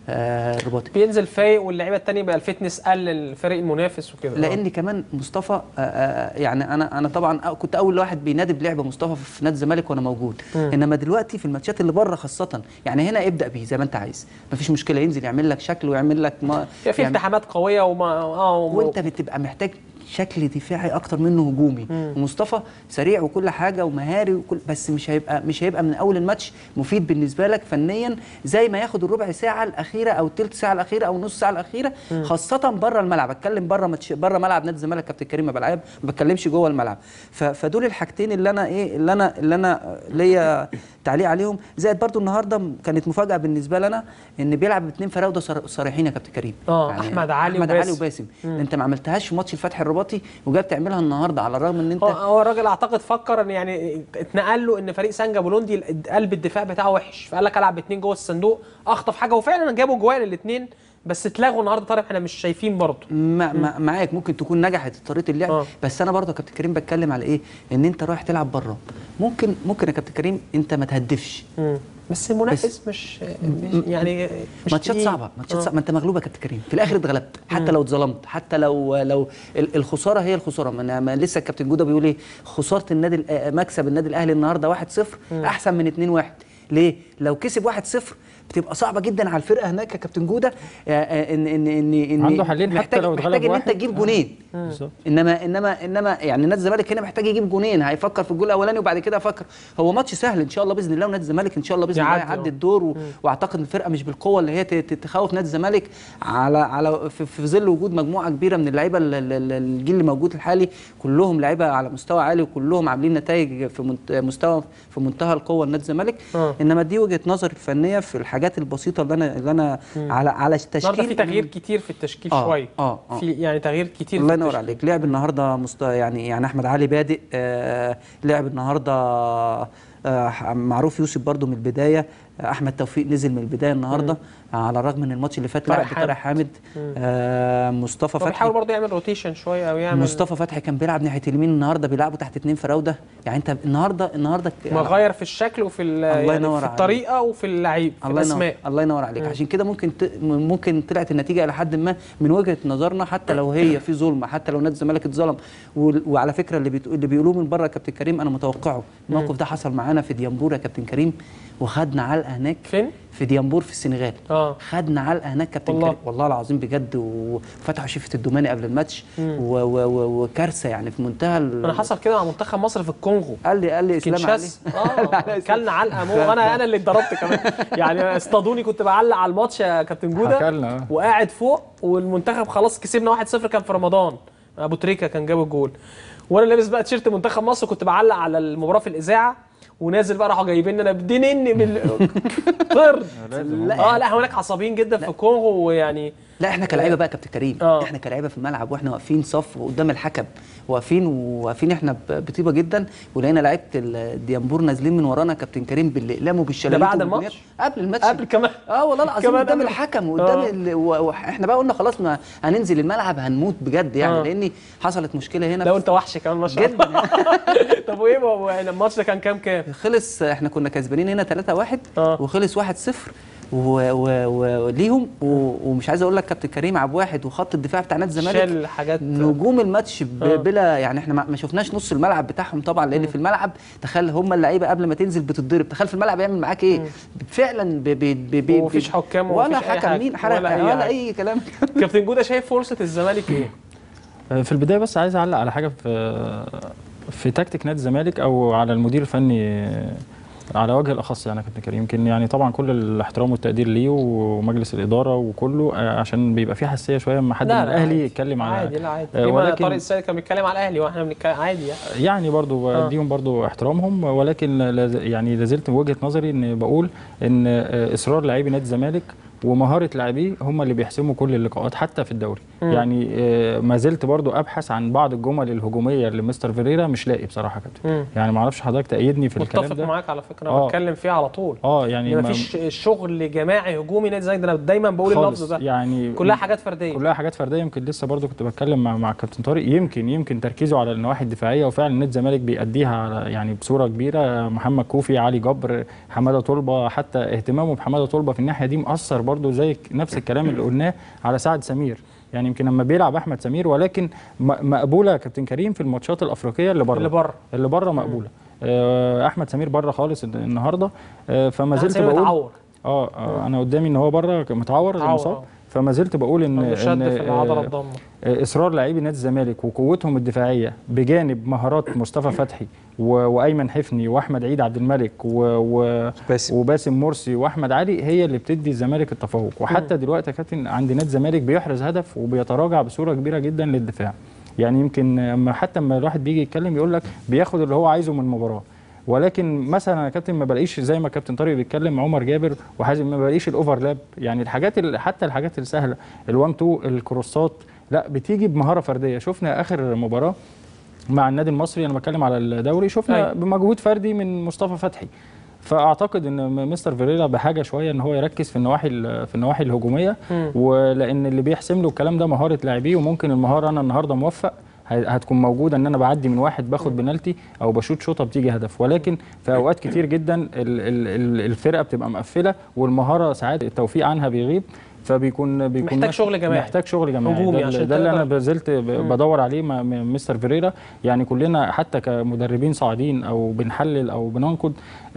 الرباطي.
بينزل فايق واللعيبه الثانيه بقى الفتنس قل للفريق المنافس وكده.
لان كمان مصطفى يعني انا طبعا كنت اول واحد بينادي بلعب مصطفى في نادي الزمالك وانا موجود. انما دلوقتي في الماتشات اللي بره خاصه، يعني هنا ابدا بيه زي ما انت عايز، مفيش مشكله، ينزل يعمل لك شكل ويعمل لك
في التحامات قويه
وانت بتبقى محتاج شكل دفاعي اكتر منه هجومي. ومصطفى سريع وكل حاجه ومهاري بس مش هيبقى من اول الماتش مفيد بالنسبه لك فنيا زي ما ياخد الربع ساعه الاخيره او الثلث ساعه الاخيره او نص ساعه الاخيره، خاصه بره الملعب. اتكلم بره ملعب نادي الزمالك كابتن كريم، ما بتكلمش جوه الملعب. فدول الحاجتين اللي انا ليا تعليق عليهم. زائد برضو النهارده كانت مفاجاه بالنسبه لنا ان بيلعب باثنين فراوده صريحين يا كابتن كريم،
يعني احمد علي وباسم.
انت ما عملتهاش في ماتش الفتح الرباطي وجاي بتعملها النهارده، على الرغم ان انت
هو الراجل اعتقد فكر ان يعني اتنقل له ان فريق سانجا بولوندي قلب الدفاع بتاعه وحش، فقال لك العب باثنين جوه الصندوق، اخطف حاجه وفعلا جابوا جوال الاثنين، بس اتلغوا النهارده. طارق احنا مش شايفين برضه
معاك ممكن تكون نجحت طريقه اللعب. بس انا برضه يا كابتن كريم بتكلم على ايه، ان انت رايح تلعب بره، ممكن يا كابتن كريم انت ما تهدفش،
بس المنافس مش يعني
ماتشات صعبه، ما انت مغلوب يا كابتن كريم، في الاخر اتغلبت حتى لو اتظلمت، حتى لو الخساره هي الخساره. ما لسه الكابتن جوده بيقول ايه، خساره مكسب النادي الاهلي النهارده 1-0 احسن من 2-1. ليه؟ لو كسب 1-0 بتبقى صعبه جدا على الفرقه هناك يا كابتن جوده، ان
عنده حلين حتى لو اتغلب
محتاج ان انت تجيب جونين. انما يعني نادي الزمالك هنا محتاج يجيب جونين، هيفكر في الجول الاولاني وبعد كده يفكر. هو ماتش سهل ان شاء الله باذن الله، ونادي الزمالك ان شاء الله باذن الله يعدي الدور، واعتقد الفرقه مش بالقوه اللي هي تخوف نادي الزمالك على في ظل وجود مجموعه كبيره من اللعيبه. الجيل اللي موجود الحالي كلهم لعيبه على مستوى عالي، وكلهم عاملين نتائج في منتهى القوه لنادي الزمالك. انما دي وجهه نظري الفنيه في الحاجات البسيطه اللي انا على التشكيل.
في تغيير كتير في التشكيل شويه. في يعني تغيير كتير.
الله ينور عليك. لعب النهارده يعني احمد علي بادئ، لعب النهارده معروف يوسف برضو من البدايه، احمد توفيق نزل من البدايه النهارده على الرغم ان الماتش اللي فات لعب بطارق حامد. مصطفى فتحي
بيحاول برضه يعمل روتيشن شويه او يعمل.
مصطفى فتحي كان بيلعب ناحيه اليمين، النهارده بيلعبوا تحت اثنين فراوده. يعني انت النهارده
مغير في الشكل وفي يعني في الطريقه وفي اللعيب في الاسماء.
الله ينور عليك. عشان كده ممكن طلعت النتيجه الى حد ما من وجهه نظرنا، حتى لو هي في ظلم، حتى لو نادي الزمالك اتظلم. وعلى فكره اللي بيقولوه من بره يا كابتن كريم انا متوقعه. الموقف ده حصل معانا في ديامبور يا كابتن كريم، وخدنا علقه هناك.
فين؟
في ديامبور في السنغال. خدنا علقه هناك كابتن كريم والله العظيم بجد، وفتحوا شفه الدوماني قبل الماتش وكارثه يعني في منتهى
انا حصل كده مع منتخب مصر في الكونغو.
قال لي اسلام علي
كلنا علقه انا اللي اتضربت كمان. يعني اصطادوني كنت بعلق على الماتش يا كابتن جوده وقاعد فوق، والمنتخب خلاص كسبنا 1-0، كان في رمضان ابو تريكه كان جاب الجول، وانا لابس بقى تيشيرت منتخب مصر كنت بعلق على المباراه في الاذاعه، ونازل بقى راحوا جايبين لنا بدينني طرد. لا هناك عصبيين جدا في الكونغو، ويعني
لا احنا كلاعيبه بقى يا كابتن كريم، احنا كلاعيبه في الملعب واحنا واقفين صف قدام الحكم، واقفين احنا بطيبه جدا، ولقينا لعيبه الديامبور نازلين من ورانا كابتن كريم بالاقلام وبالشلاليت.
ده بعد الماتش؟
قبل الماتش،
قبل كمان.
والله العظيم قدام الحكم وقدام احنا بقى قلنا خلاص ما هننزل الملعب هنموت بجد يعني. لان حصلت مشكله هنا.
لو انت وحش كمان ما شاء الله. طب وايه الماتش ده كان كام؟
خلص احنا كنا كسبانين هنا 3-1 وخلص 1-0 وليهم. ومش عايز اقول لك كابتن كريم عبد واحد وخط الدفاع بتاع نادي الزمالك
شال حاجات
نجوم الماتش بلا يعني. احنا ما شفناش نص الملعب بتاعهم طبعا، لان في الملعب تخيل هم اللعيبه قبل ما تنزل بتتضرب، تخيل في الملعب يعمل معاك ايه فعلا.
ومفيش حكام
ولا حكم مين حرق ولا اي كلام.
كابتن جوده شايف فرصه الزمالك ايه؟
في البدايه بس عايز اعلق على حاجه في تكتيك نادي الزمالك او على المدير الفني على وجه الاخص يعني يا كابتن كريم. يمكن يعني طبعا كل الاحترام والتقدير ليه ومجلس الاداره وكله، عشان بيبقى في حساسيه شويه لما حد من الاهلي يتكلم على
عادي. لا عادي، ولكن طارق السيد كان بيتكلم على الاهلي واحنا بنتكلم عادي
يعني برضو اديهم برضو احترامهم. ولكن يعني لازلت وجهه نظري ان بقول ان اصرار لاعبي نادي الزمالك ومهاره لاعبيه هم اللي بيحسموا كل اللقاءات حتى في الدوري. يعني ما زلت برضو ابحث عن بعض الجمل الهجوميه لمستر فيريرا، مش لاقي بصراحه كابتن. يعني ما اعرفش حضرتك تأيدني في الكلام ده.
متفق معاك على فكره، بتكلم فيها على طول.
يعني
ما فيش شغل جماعي هجومي نادي الزمالك ده، انا دايما بقول اللفظ ده،
يعني
كلها حاجات فرديه،
كلها حاجات فرديه. يمكن لسه برضو كنت بتكلم مع كابتن طارق، يمكن تركيزه على النواحي الدفاعيه، وفعلا نادي الزمالك بيأديها على يعني بصوره كبيره. محمد كوفي، علي جبر، حماده طلبه، حتى اهتمامه بحماده طلبه في الناحيه دي مأثر برضو زي نفس الكلام اللي قلناه على سعد سمير. يعني يمكن لما بيلعب احمد سمير، ولكن مقبوله كابتن كريم في الماتشات الافريقيه اللي بره مقبوله. احمد سمير بره خالص النهارده. فما زلت بقول انا قدامي ان هو بره متعور مصاب. فما زلت بقول ان
في العضله الضامه
اصرار لاعبي نادي الزمالك وقوتهم الدفاعيه بجانب مهارات مصطفى فتحي وايمن حفني واحمد عيد عبد الملك وباسم مرسي واحمد علي هي اللي بتدي الزمالك التفوق. وحتى دلوقتي يا كابتن عند نادي الزمالك بيحرز هدف وبيتراجع بصوره كبيره جدا للدفاع. يعني يمكن حتى لما الواحد بيجي يتكلم يقول لك بياخد اللي هو عايزه من المباراه، ولكن مثلا يا كابتن ما بلاقيش زي ما كابتن طارق بيتكلم عمر جابر وحازم، ما بلاقيش الاوفرلاب. يعني حتى الحاجات السهله ال1 2 الكروسات لا بتيجي بمهاره فرديه. شفنا اخر مباراه مع النادي المصري، انا بتكلم على الدوري، شفنا بمجهود فردي من مصطفى فتحي. فاعتقد ان مستر فيريرا بحاجه شويه ان هو يركز في النواحي الهجوميه، ولان اللي بيحسم له الكلام ده مهاره لاعبيه. وممكن المهاره انا النهارده موفق هتكون موجوده ان انا بعدي من واحد باخد بنالتي او بشوط شوطه بتيجي هدف، ولكن في اوقات كتير جدا الفرقه بتبقى مقفله والمهاره ساعات التوفيق عنها بيغيب، فبيكون
محتاج شغل جماعي،
محتاج شغل جماعي. ده اللي انا بزلت بدور عليه مع مستر فيريرا. يعني كلنا حتى كمدربين صاعدين او بنحلل او بننقد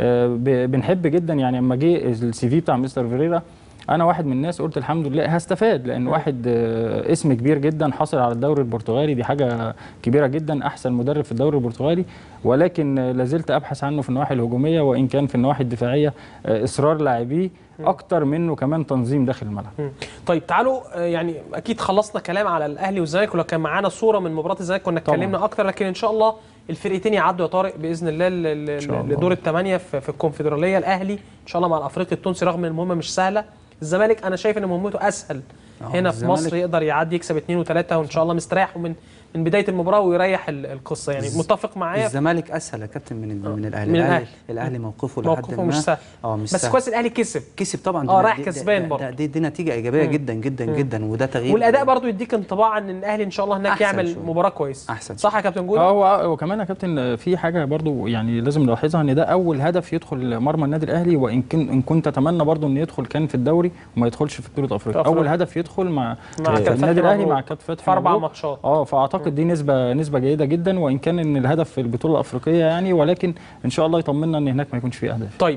بنحب جدا. يعني اما جه السي في بتاع مستر فيريرا، انا واحد من الناس قلت الحمد لله هستفاد، لان واحد اسم كبير جدا حصل على الدوري البرتغالي، دي حاجه كبيره جدا، احسن مدرب في الدوري البرتغالي. ولكن لازلت ابحث عنه في النواحي الهجوميه، وان كان في النواحي الدفاعيه اصرار لاعبيه اكتر منه كمان تنظيم داخل الملعب.
طيب تعالوا، يعني اكيد خلصنا كلام على الاهلي والزمالك، ولو كان معانا صوره من مباراه الزمالك كنا اتكلمنا اكتر، لكن ان شاء الله الفرقتين يعدوا يا طارق باذن الله لدور الثمانيه في الكونفدراليه. الاهلي ان شاء الله مع الافريقي التونسي، رغم ان المهمه مش سهله. الزمالك انا شايف ان مهمته اسهل هنا في مصر، يقدر يعدي يكسب 2 و3 وان شاء الله مستريح من بدايه المباراه ويريح القصه. يعني متفق معايا
الزمالك اسهل يا كابتن من الاهلي. الاهلي موقفه لحد ما
مش سهل، بس كويس الاهلي كسب
طبعا.
رايح كسبان برضه،
دي نتيجه ايجابيه جدا جدا جدا، وده تغيير.
والاداء برضه يديك انطباع ان الاهلي ان شاء الله هناك يعمل مباراه كويس
احسن.
صح يا كابتن جودة؟
وكمان يا كابتن في حاجه برضه يعني لازم نلاحظها، ان ده اول هدف يدخل مرمى النادي الاهلي، وان كنت اتمنى برضه ان يدخل كان في الدوري وما يدخلش في بطوله افريقيا. اول هدف يدخل مع النادي الاهلي مع كابتن فتحي
في 4 ماتشات.
فاعتقد دي نسبه جيده جدا، وان كان ان الهدف في البطوله الافريقيه يعني، ولكن ان شاء الله يطمنا ان هناك ما يكونش فيه اهداف.
طيب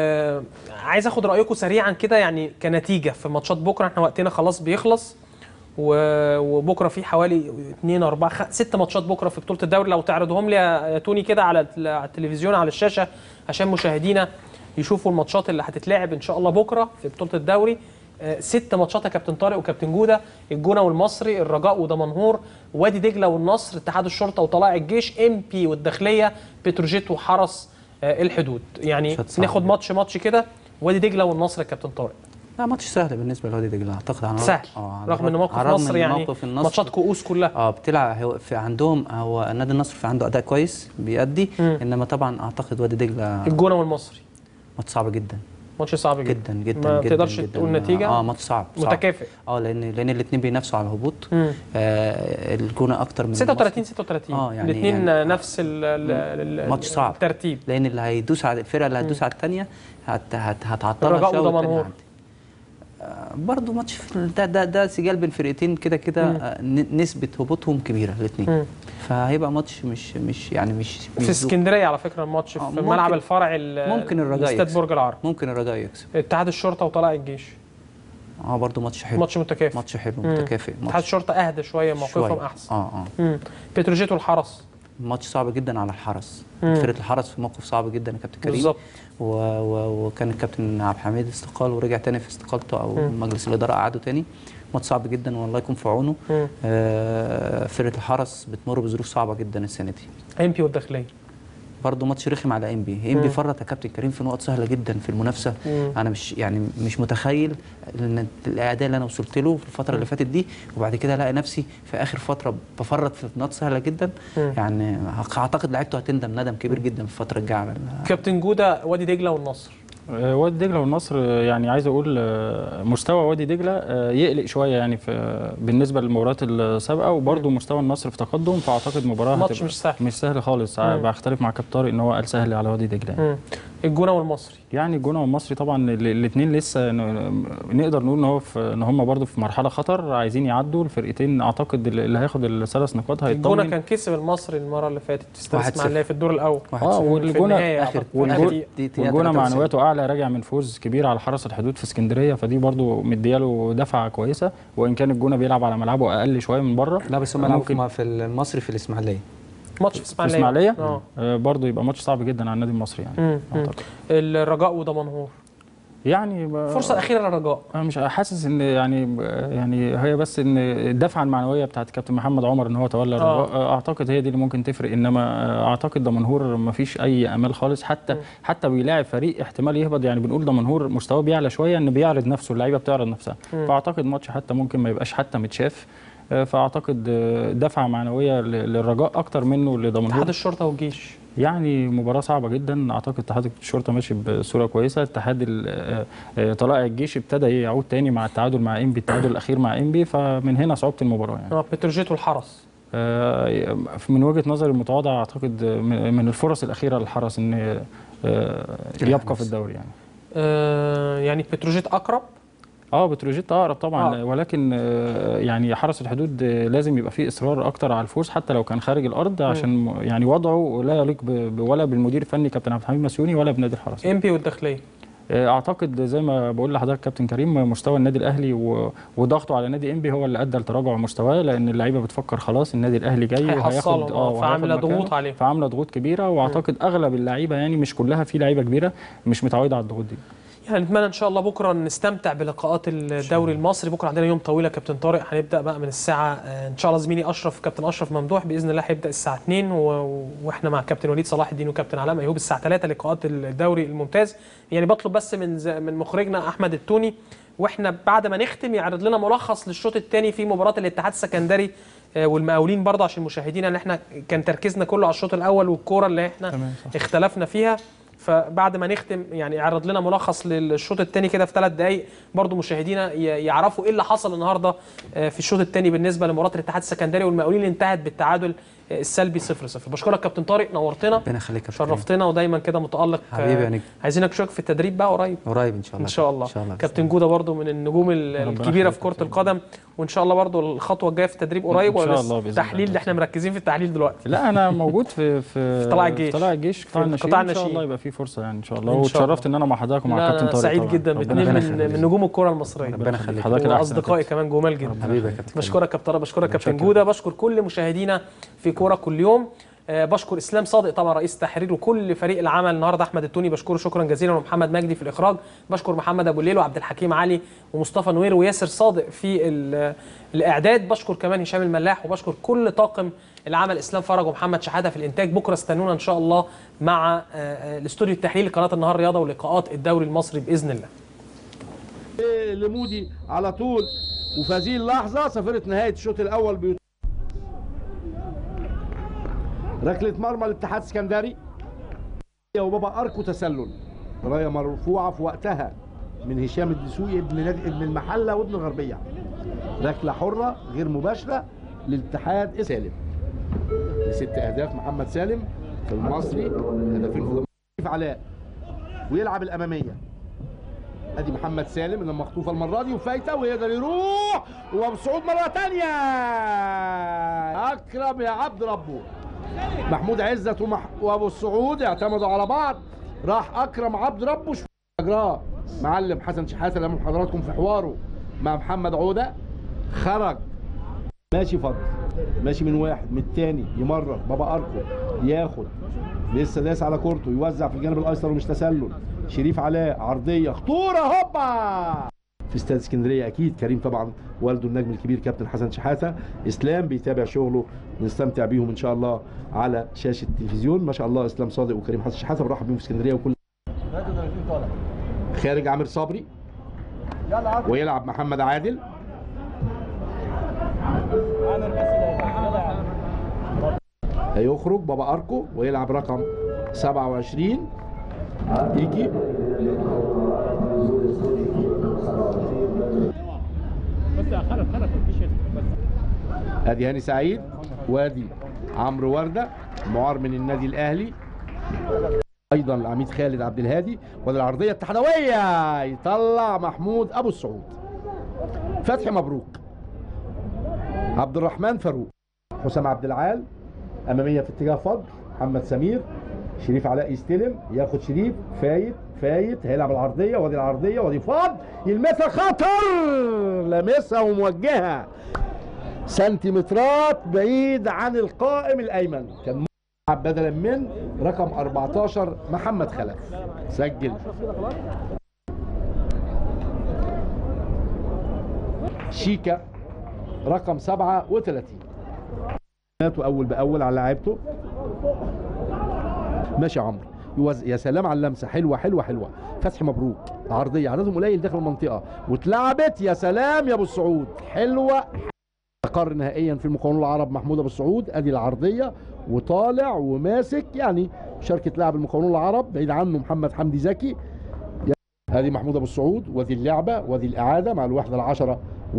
عايز اخد رايكم سريعا كده، يعني كنتيجه في ماتشات بكره. احنا وقتنا خلاص بيخلص، وبكره في حوالي 2 4 6 ماتشات بكره في بطوله الدوري. لو تعرضهم لي يا توني كده على التلفزيون على الشاشه عشان مشاهدينا يشوفوا الماتشات اللي هتتلعب ان شاء الله بكره في بطوله الدوري. 6 ماتشات يا كابتن طارق وكابتن جوده: الجونه والمصري، الرجاء ودمنهور، وادي دجله والنصر، اتحاد الشرطه وطلائع الجيش، MP والداخليه، بتروجيت وحرس الحدود. يعني ناخد ماتش كده. وادي دجله والنصر يا كابتن طارق.
لا ماتش سهل بالنسبه لوادي دجله اعتقد.
سهل رغم ان موقف مصر يعني ماتشات كؤوس كلها
بتلعب في عندهم. هو النادي النصر في عنده اداء كويس بيأدي، انما طبعا اعتقد وادي دجله
الجونه والمصري
ماتش صعب جدا.
ماتش صعب
جدا جدا
ما
جدا
تقدرش
جداً.
تقول نتيجه.
ماتش صعب
متكافئ.
لان الاثنين بينافسوا على الهبوط. الجونه اكتر من
36
يعني
الاثنين نفس
ماتش صعب
الترتيب.
لان اللي هيدوس على الفرقه اللي هتدوس على الثانيه هتعطلها
الرجاء ودمنهور
برضه ماتش ده سجال بين فرقتين كده نسبه هبوطهم كبيره الاثنين، فهيبقى ماتش مش
في اسكندريه على فكره الماتش في الملعب الفرعي
ممكن الرجاء
استاد برج العرب.
ممكن الرجاء يكسب.
اتحاد الشرطه وطلائع الجيش
برضه ماتش حلو،
ماتش متكافئ،
ماتش حلو متكافئ.
اتحاد الشرطه اهدى شويه، موقفهم احسن. بتروجيت والحرس
ماتش صعب جدا على الحرس. فرقه الحرس في موقف صعب جدا يا كابتن كريم
بالظبط.
وكان الكابتن عبد الحميد استقال ورجع تاني في استقالته، او مجلس الاداره قعده تاني. ماتش صعب جدا والله يكون في عونه. فرقه الحرس بتمر بظروف صعبه جدا السنه دي.
MP والداخليه
برضه ماتش رخم على انبي فرط يا كابتن كريم في نقط سهله جدا في المنافسه. انا مش متخيل ان الاداء اللي انا وصلت له في الفتره اللي فاتت دي، وبعد كده الاقي نفسي في اخر فتره بفرط في نقط سهله جدا. يعني اعتقد لعيبته هتندم ندم كبير جدا في الفتره الجايه.
كابتن جوده، وادي دجله والنصر.
وادي دجله والنصر يعني عايز اقول مستوى وادي دجله يقلق شويه يعني بالنسبه للمباريات السابقه، وبرده مستوى النصر في تقدم، فاعتقد مباراه
ماتش مش سهل
خالص. بختلف مع كابتن طارق ان هو قال سهل على وادي دجله يعني.
الجونه والمصري،
يعني الجونه والمصري طبعا الاثنين لسه نقدر نقول ان هم برده في مرحله خطر، عايزين يعدوا الفرقتين. اعتقد اللي هياخد الثلاث نقاط هيطمن.
الجونه كان كسب المصري المره اللي فاتت في استاد اسماعيليه في الدور الاول.
والجونه معنوياته اعلى، راجع من فوز كبير على حرس الحدود في اسكندريه، فدي برده مدياله دفعه كويسه. وان كان الجونه بيلعب على ملعبه اقل شويه من بره.
لا بس هم لعبوا في المصري في الاسماعيليه.
ماتش في اسماعيليه
برضه يبقى ماتش صعب جدا على النادي المصري يعني.
الرجاء ودمنهور،
يعني
فرصه اخيره للرجاء.
انا مش حاسس ان يعني هي بس ان الدفعه المعنويه بتاعت كابتن محمد عمر ان هو تولى الرجاء، اعتقد هي دي اللي ممكن تفرق. انما اعتقد دمنهور ما فيش اي امال خالص، حتى بيلاعب فريق احتمال يهبط. يعني بنقول دمنهور مستواه بيعلى شويه، ان بيعرض نفسه، اللعيبه بتعرض نفسها. فاعتقد ماتش حتى ممكن ما يبقاش حتى متشاف. فاعتقد دفعه معنويه للرجاء اكتر منه لدمنهور.
اتحاد الشرطه والجيش،
يعني مباراة صعبة جدا. اعتقد اتحاد الشرطة ماشي بصورة كويسة. اتحاد طلائع الجيش ابتدى يعود تاني مع التعادل مع انبي، التعادل الاخير مع انبي، فمن هنا صعوبة المباراة يعني.
بتروجيت والحرس،
من وجهة نظري المتواضعة اعتقد من الفرص الأخيرة للحرس ان يبقى في الدوري يعني.
يعني بتروجيت اقرب.
بتروجيت اقرب طبعا. ولكن يعني حرس الحدود لازم يبقى فيه اصرار اكتر على الفوز حتى لو كان خارج الارض، عشان يعني وضعه لا يليق ولا بالمدير الفني كابتن عبد الحميد مسيوني ولا بنادي الحرس.
انبي والداخليه،
اعتقد زي ما بقول لحضرتك كابتن كريم، مستوى النادي الاهلي وضغطه على نادي انبي هو اللي ادى لتراجع مستواه، لان اللعيبه بتفكر خلاص النادي الاهلي جاي وهياخد
فعامله ضغوط عليه،
فعامله ضغوط كبيره. واعتقد اغلب اللعيبه يعني مش كلها، في لعيبه كبيره مش متعوده على الضغوط دي.
يعني نتمنى ان شاء الله بكره نستمتع بلقاءات الدوري المصري. بكره عندنا يوم طويل يا كابتن طارق، هنبدا بقى من الساعه ان شاء الله زميلي كابتن اشرف ممدوح باذن الله هيبدا الساعه 2 واحنا مع كابتن وليد صلاح الدين وكابتن علاء ايوب الساعه 3 لقاءات الدوري الممتاز. يعني بطلب بس من مخرجنا احمد التوني، واحنا بعد ما نختم يعرض لنا ملخص للشوط الثاني في مباراه الاتحاد السكندري والمقاولين، برضه عشان مشاهدينا ان احنا كان تركيزنا كله على الشوط الاول والكوره اللي احنا اختلفنا فيها. فبعد ما نختم يعني يعرض لنا ملخص للشوط الثاني كده في 3 دقائق، برضو مشاهدينا يعرفوا ايه اللي حصل النهارده في الشوط الثاني بالنسبه لمباراه الاتحاد السكندري والمقاولين اللي انتهت بالتعادل السلبي 0-0. بشكرك كابتن طارق، نورتنا،
ربنا يخليك،
شرفتنا ودايما كده متالق
حبيبي. يعني
عايزينك نشوفك في التدريب بقى قريب
ان شاء الله.
ان شاء الله. كابتن جوده برضو من النجوم الكبيره في كره القدم، وان شاء الله برضو الخطوه الجايه في التدريب قريب.
ان شاء الله
التحليل اللي احنا مركزين في التحليل دلوقتي.
لا انا موجود في
طلائع الجيش
قطاع الناشئين ان شاء الله يبقى في فرصه يعني ان شاء الله. واتشرفت ان انا مع حضرتك ومع كابتن طارق.
سعيد جدا باثنين من نجوم الكره المصريه.
ربنا يخليك،
واصدقائي كمان جمال جدا.
حبيبي يا كابتن.
بشكرك كابتن طارق، بشكرك كابتن جوده، بشكر كل مشاهدينا في كوره كل يوم. بشكر اسلام صادق طبعا رئيس التحرير وكل فريق العمل النهارده، احمد التوني بشكره شكرا جزيلا، ومحمد مجدي في الاخراج. بشكر محمد ابو الليل وعبد الحكيم علي ومصطفى نوير وياسر صادق في الاعداد. بشكر كمان هشام الملاح، وبشكر كل طاقم العمل اسلام فرج ومحمد شحاته في الانتاج. بكره استنونا ان شاء الله مع الاستوديو التحليلي لقناه النهار رياضه ولقاءات الدوري المصري باذن الله.
لمودي على طول، وفي هذه اللحظه صفرت نهايه الشوط الاول ركله مرمى الاتحاد السكندري وبابا اركو تسلل، رايه مرفوعه في وقتها من هشام الدسوقي ابن المحله وابن الغربيه. ركله حره غير مباشره للاتحاد سالم ل6 اهداف. محمد سالم في المصري هدفين في علاء، ويلعب الاماميه. ادي محمد سالم اللي مخطوفه المره دي وفايته، ويقدر يروح وبصعود مره ثانيه. اكرم يا عبد ربه، محمود عزت وابو السعود اعتمدوا على بعض، راح اكرم عبد ربه اجراه معلم حسن شحاته اللي امام حضراتكم في حواره مع محمد عوده. خرج ماشي فضل، ماشي من واحد من الثاني، يمرر بابا اركو ياخد، لسه داس على كورته، يوزع في الجانب الايسر ومش تسلل. شريف علاء عرضيه خطوره، هوبا في استاد اسكندريه اكيد كريم طبعا، والده النجم الكبير كابتن حسن شحاته، اسلام بيتابع شغله، نستمتع بيهم ان شاء الله على شاشه التلفزيون. ما شاء الله اسلام صادق وكريم حسن شحاته بنرحب بيهم في اسكندريه. وكل خارج عامر صبري ويلعب محمد عادل. هيخرج بابا اركو ويلعب رقم 27 يجي. ادي هاني سعيد وادي عمرو ورده معار من النادي الاهلي، ايضا العميد خالد عبد الهادي. وادي العرضيه التحدويه يطلع محمود ابو السعود. فتحي مبروك، عبد الرحمن فاروق، حسام عبد العال اماميه في اتجاه فضل، محمد سمير، شريف علاء يستلم، ياخد شريف فايت هيلعب العرضيه. وادي العرضيه وادي فضل يلمسها خطر، لامسها وموجهه سنتيمترات بعيد عن القائم الايمن. كان بدلا من رقم 14 محمد خلف. سجل شيكا رقم 37 اول باول على لعيبته. ماشي عمرو، يا سلام على اللمسه، حلوه حلوه حلوه. فتحي مبروك، عرضيه عددهم قليل داخل المنطقه واتلعبت، يا سلام يا ابو السعود، حلوه. استقر نهائيا في المقاولون العرب محمود ابو السعود. ادي العرضيه وطالع وماسك، يعني شركه لاعب المقاولون العرب بعيد عنه محمد حمدي زكي. ادي محمود ابو السعود، وادي اللعبه وادي الاعاده مع الوحده العشره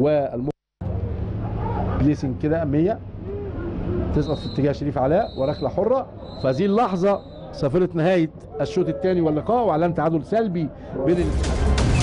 بليسنج كده 100 تسقط في اتجاه شريف علاء وركله حره. فهذه اللحظه صافره نهايه الشوط الثاني واللقاء، واعلان تعادل سلبي بين